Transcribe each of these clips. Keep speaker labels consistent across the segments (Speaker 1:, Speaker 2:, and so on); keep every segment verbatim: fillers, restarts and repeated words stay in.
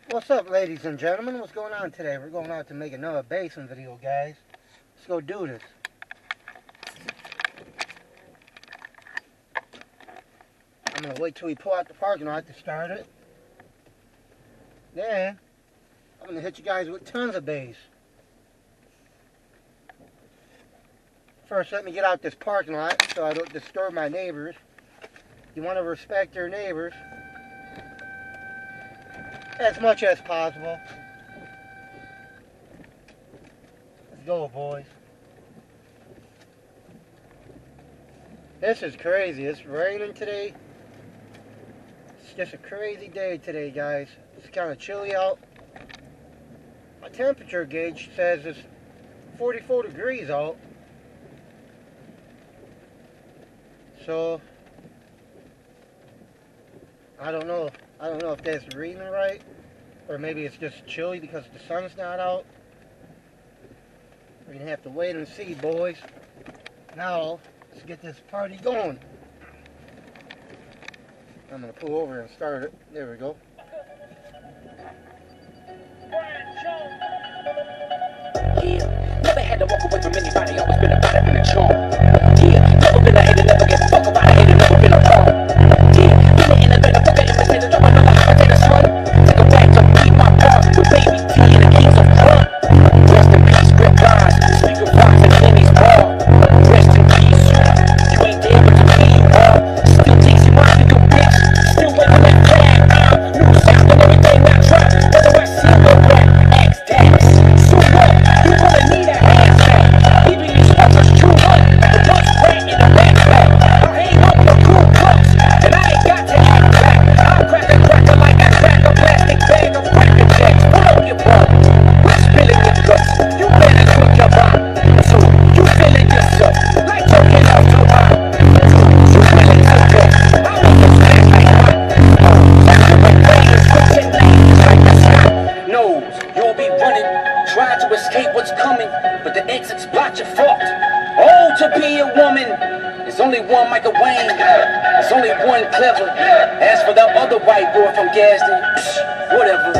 Speaker 1: What's up, ladies and gentlemen? What's going on today? We're going out to make another basin video, guys. Let's go do this. I'm going to wait till we pull out the parking lot to start it. Then, I'm going to hit you guys with tons of bass. First, let me get out this parking lot so I don't disturb my neighbors. You want to respect your neighbors as much as possible. Let's go, boys. This is crazy. It's raining today. It's just a crazy day today, guys. It's kind of chilly out. My temperature gauge says it's forty-four degrees out. So I don't know. I don't know if that's reading right, or maybe it's just chilly because the sun's not out. We're gonna have to wait and see, boys. Now let's get this party going. I'm gonna pull over and start it. There we go.
Speaker 2: Yeah, never had to walk away from anybody. Always been about it in the charm. Yeah, never been a hater, never get fucked about a hater, never been a wrong. Yeah, been an innovator, book an imitator, drop another imitator, son. Take a back to beat my bar with baby T and the kings of crunk. Rest in peace, grip lines, speaker rhymes and enemies bar. Rest in peace, you ain't there, but to me you are. Still takes you out of your bitch, still waving that flag. I'm new sound and everything I drop, whether I see or black, X dash. So what? You gonna need a handshake. Even you sponsors true one, the bus ran in the backpack. I'll hang up your cool clothes, and I ain't got to act back. I'll crack a cracker like I crack a plastic bag of cracker jacks. Pull up your ball, we're spilling your guts. You better cook your body, so you feeling yourself like choking off your body. You feeling your guts. I want those things like hot. Like fingers, switching lanes like a snot. Nose, you'll be running, trying to escape what's coming, but the exits block your fault. Oh, to be a woman, there's only one Michael Wayne, there's only one clever. As for the other white boy from Gadsden, psh, whatever.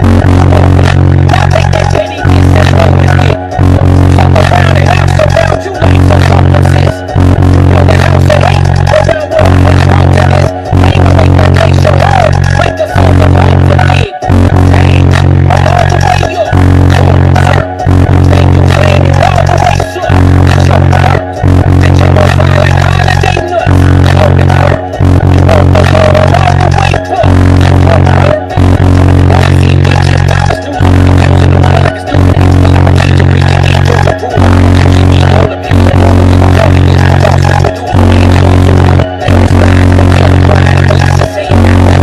Speaker 2: I'll take that penny, kiss that one with it. Talk around and I'll surround you like some opposites. Build a house of hate, open a world for countenance. Ain't gonna make my day so hard, break the soul of life for kid. Hey, I'm all the way up, sir. Thank you, claim you all the way, sir. So hard, that you gon' fly like holiday nuts. Oh, it's hurt. You won't go all the way up. You won't hurt. You won't see what your father's doing. Using the money like a student. But I'm a teacher, preaching, eat, go to rule. Usually me, all the people that want to be wrong against the boss. What we do, we ain't doing it. They don't slide, they don't grind. Police are saying,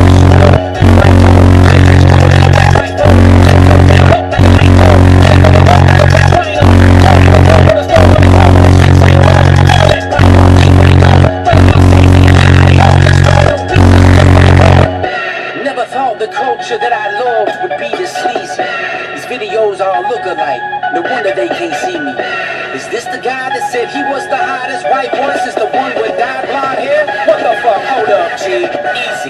Speaker 2: you might go. Let's go to the back, right go. Let's go back up, back right go. Let's go back up, back right go. Let's go, let's go, let's go. Streets ain't wrong. Let's go, keep it going. But I'm safety, let's go, let's go. Never thought the culture that I loved would be this sleazy. These videos all look alike, no wonder they can't see me. Is this the guy that said he was the hottest? White voice is the one with dyed blonde hair? What the fuck? Hold up, G. Easy.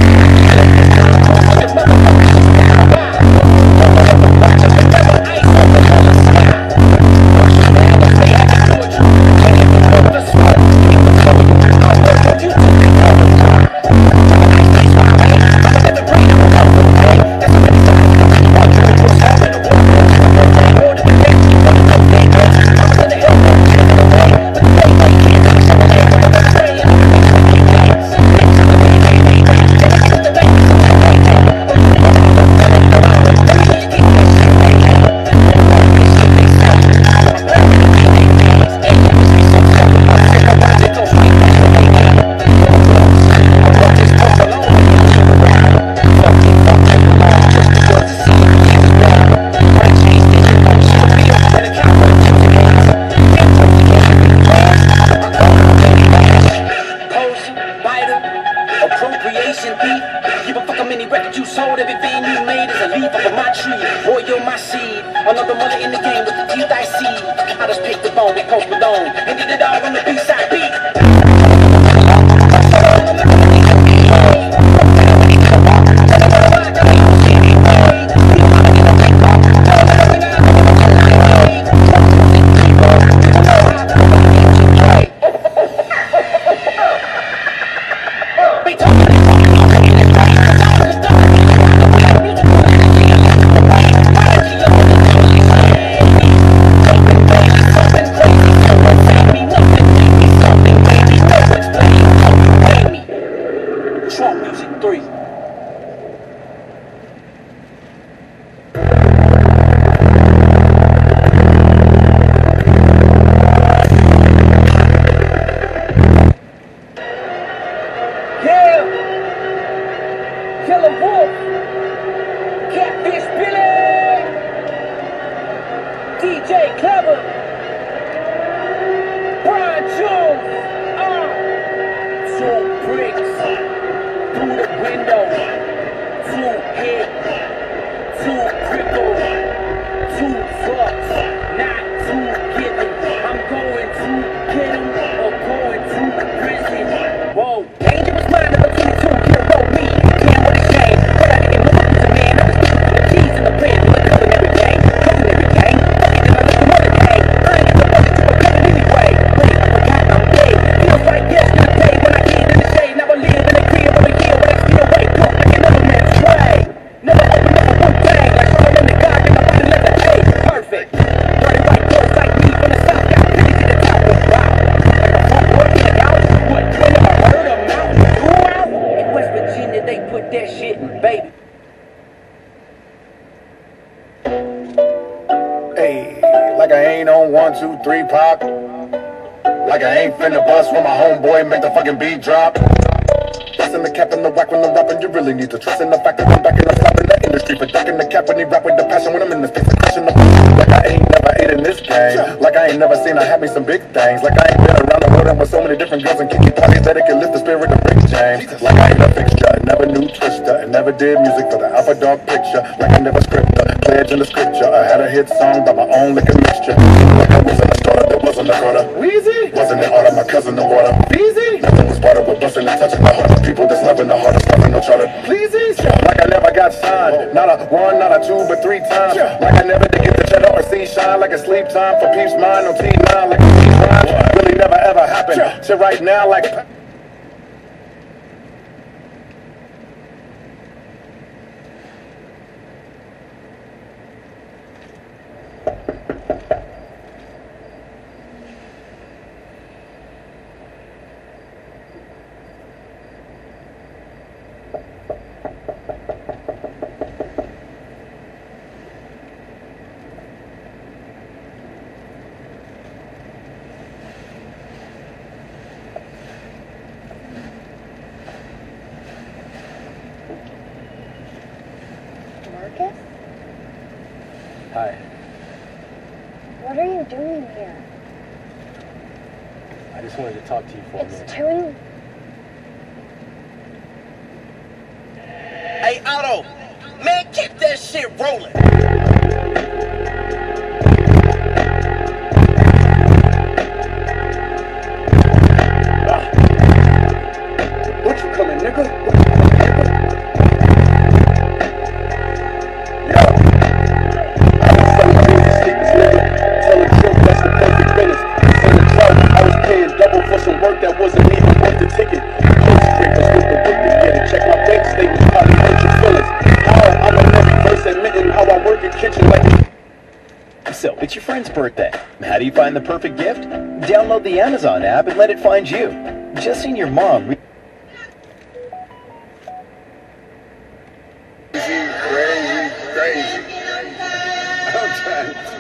Speaker 2: Appropriation thief. Give a fuck how many records you sold. Everything you made is a leaf off of my tree. Boy, you're my seed. Another mother in the game with the teeth I see. I just picked the bone with Post Malone and did it all on the B-side beat. Tell me what I got. Wolf, Catfish Billy, D J Clever, Brian Jones, uh, two bricks through the window, two hit, two cripple, two fucks, not two given. I'm going to get him or going to prison. Whoa, dangerous mind of a twenty-two year old me. Damn, what a shame. But I didn't look up to the man. I was speaking for the keys in the plan. With a culinary gang. Culinary gang. Fucking if I let the mother gang. I ain't get the budget to a cousin anyway. Wait, I forgot I'm dead. Feels like yesterday when I get in the shade. Now I live in a crib of a year when I still wake up like another man's way. Never open up for one thing. Like someone in the God and I'm the letter A. Perfect. Dirty white girls like me from the south got plenty to the top of the rock. Like a front boy in the house. What, you never heard of Mountain Dew out? In West Virginia they put that shit in baby.
Speaker 3: Hey, like I ain't on one, two, three pop. Like I ain't finna bust when my homeboy make the fucking beat drop. Bustin' the cap in the whack when I'm rapping, you really need to trust in the fact that I'm back in the flop in the industry. For ducking the cap when he rap with the passion when I'm in the space of crushing the like I ain't never ate in this game. Like I ain't never seen I had me some big things. Like I ain't been around the world and with so many different girls and kiki parties that it can lift the spirit of Rick James. Like I ain't a fixture, never knew Twister, and never did music for the Alpha Dog picture. Like I never scripted, pledge in the scripture. I had a hit song by my own liquor mixture. Like I wasn't a starter, there wasn't a quarter. Weezy wasn't an order, my cousin the water. Easy, nothing was water, but busting and touching the heart of people that's loving the hardest, loving no charter. Please, like I never got signed, not a one, not a two, but three times. Like I never did get the cheddar or see shine. Like a sleep time for peeps mine on T nine. Like a T rhyme, really never ever happened. Shit right now like.
Speaker 4: Marcus?
Speaker 5: Hi.
Speaker 4: What are you doing here?
Speaker 5: I just wanted to talk to you for a minute.
Speaker 4: It's two.
Speaker 6: Hey, Otto, man, keep that shit rolling.
Speaker 3: What you coming, nigga? Work that wasn't even worth the ticket. Close scrapers with the work to get it. Check my bank statements, probably hurt your feelings. How I'm a never first admitting how I work in kitchen like.
Speaker 7: So, it's your friend's birthday. How do you find the perfect gift? Download the Amazon app and let it find you. Just seen your mom. Re-
Speaker 3: Crazy, crazy, crazy. I'm trying to.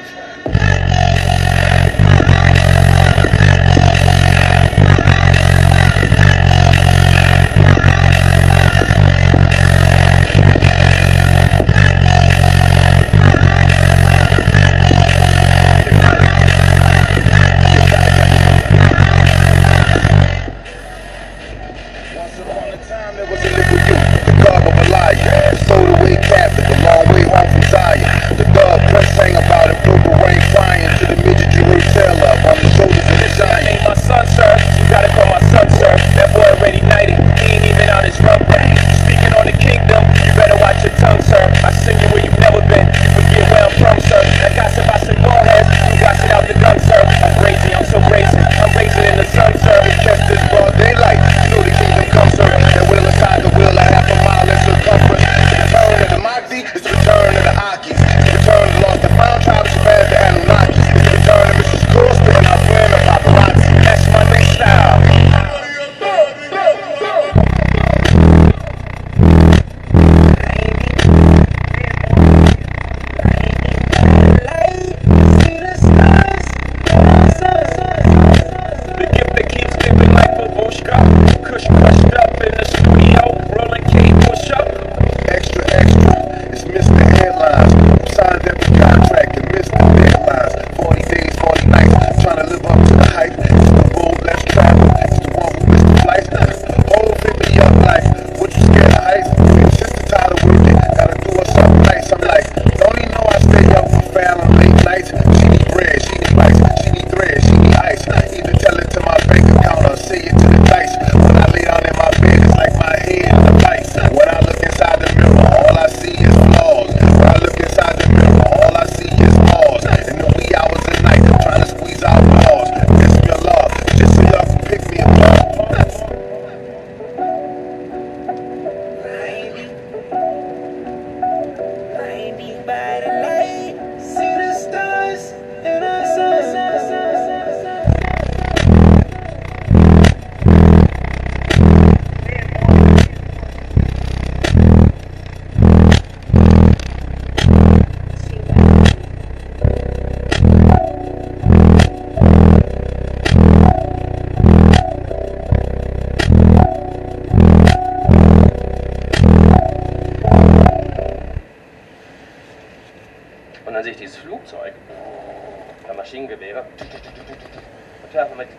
Speaker 8: richtiges Flugzeug. Ein paar Maschinengewehre. Und werfen mit.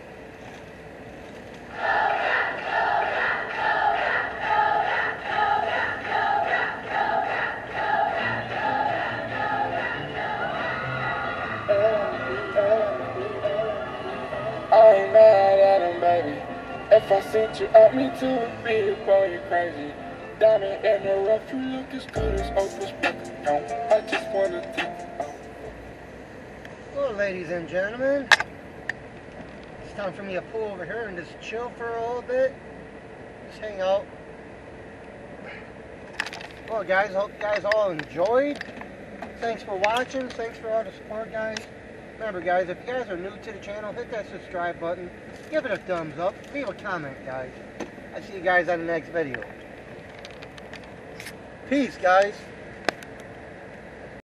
Speaker 9: I ain't mad at him, baby. If I sent you out, me to a big boy, you crazy. Diamond in the rough, you look as good as Oprah's pocket. I just wanna take you out.
Speaker 1: Well, ladies and gentlemen, it's time for me to pull over here and just chill for a little bit. Just hang out. Well, guys, hope you guys all enjoyed. Thanks for watching. Thanks for all the support, guys. Remember, guys, if you guys are new to the channel, hit that subscribe button. Give it a thumbs up. Leave a comment, guys. I'll see you guys on the next video. Peace, guys.